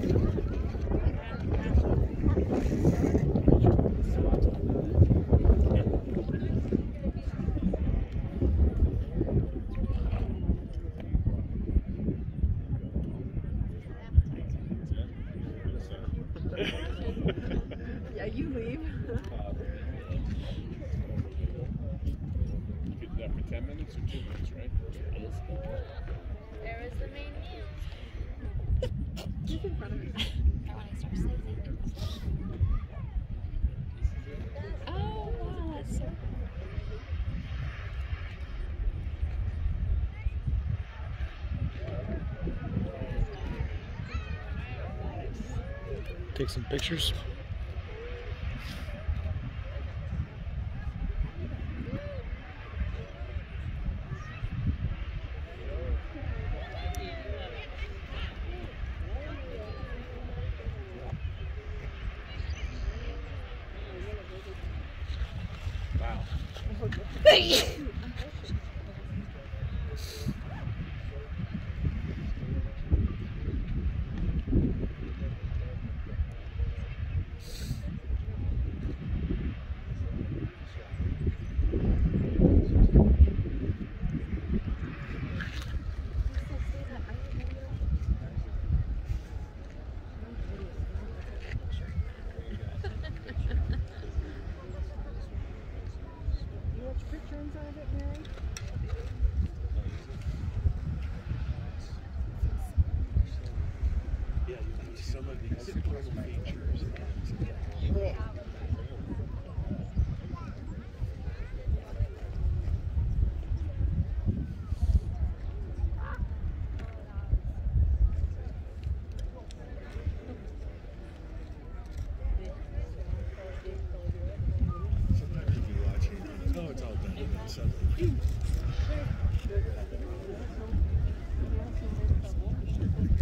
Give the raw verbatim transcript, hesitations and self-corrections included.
Yeah, you leave. You could do that for ten minutes or two minutes, right? There is the main meal. Just in front of me. I want to start sleeping. Oh, wow, that's so Take some pictures. Wow. Yeah, you see some of these features. Sometimes you be watching, oh, it's all done, and then suddenly,